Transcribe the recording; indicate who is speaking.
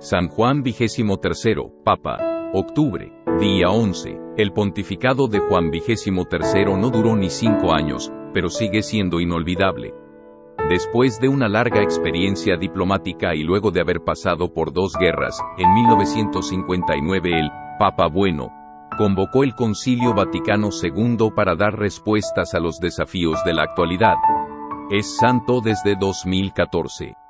Speaker 1: San Juan XXIII, Papa. Octubre, día 11. El pontificado de Juan XXIII no duró ni 5 años, pero sigue siendo inolvidable. Después de una larga experiencia diplomática y luego de haber pasado por 2 guerras, en 1959 el Papa Bueno convocó el Concilio Vaticano II para dar respuestas a los desafíos de la actualidad. Es santo desde 2014.